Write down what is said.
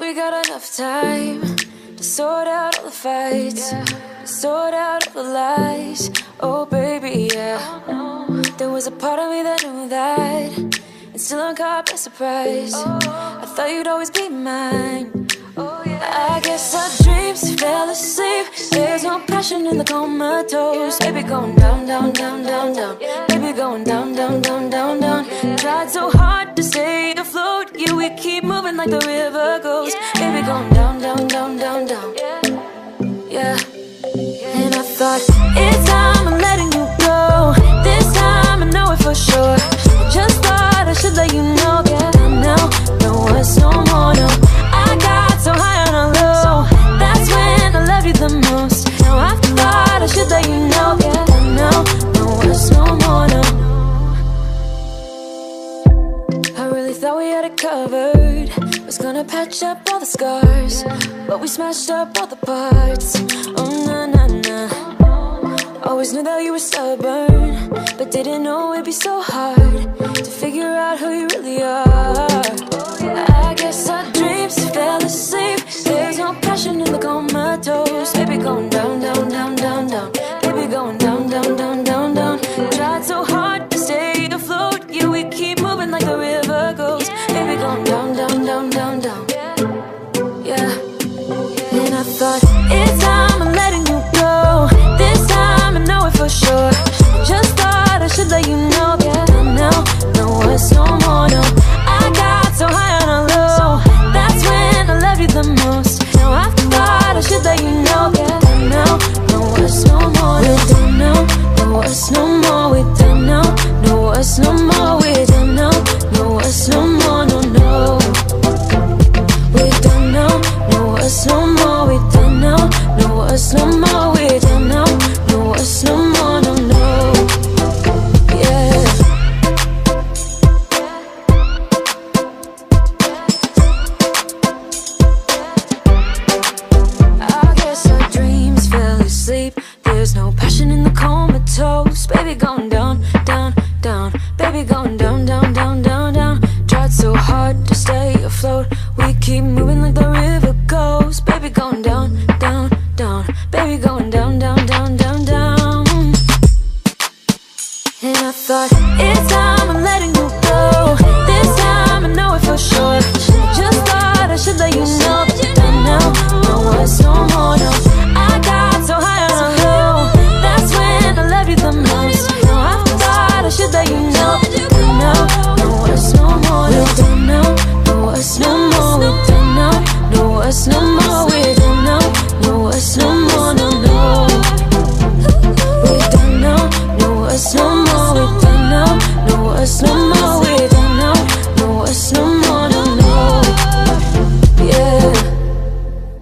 we got enough time to sort out all the fights, to sort out all the lies. Oh baby, yeah. There was a part of me that knew that, and still I'm caught by surprise. I thought you'd always be mine. I guess our dreams fell asleep. There's no passion in the comatose. Baby going down, down, down, down, down. Baby going down, down, down, down, down. Tried so hard to stay afloat. Yeah, we keep moving like the river goes. Baby going down, down, down, down, down. Yeah. And I thought, it's time I'm letting you go. This time I know it for sure. Just thought I should let you know. Yeah, now, no words, no more, no. I got so high on a low. That's when I love you the most. Now I thought I should let you know. Yeah, now, no words, no more, no. I really thought we had it covered. Was gonna patch up all the scars, but we smashed up all the parts. Oh na na na. Always knew that you were stubborn, but didn't know it'd be so hard to figure out who you really are. I guess our dreams fell asleep. There's no passion in the comatose. Baby going down, down, down, down, down. Baby going down, down, down, down, down. Tried so hard to stay afloat. Yeah, we keep moving like the river goes. Baby going down, down, down, down, down. Yeah. And I thought, it's time I'm letting you go. This time I know it for sure. Just thought I should let you know. Yeah, now, no words, no more, no. I got so high on a low. That's when I love you the most. Now I thought I should let you know. Yeah, now, no words, no more, no. We're done now, no words, no more. We're done now, no words, no more. We're done now, no words, no more, no, no. We're done now, no words, no more. We're done now, no words, no more. We're done now, no words, no more, no, no. Yeah. I guess our dreams fell asleep. There's no passion in the comatose. Baby going down, down, down. Baby going down, down, down, down, down. Tried so hard to stay afloat. We keep moving like the river goes. Baby going down,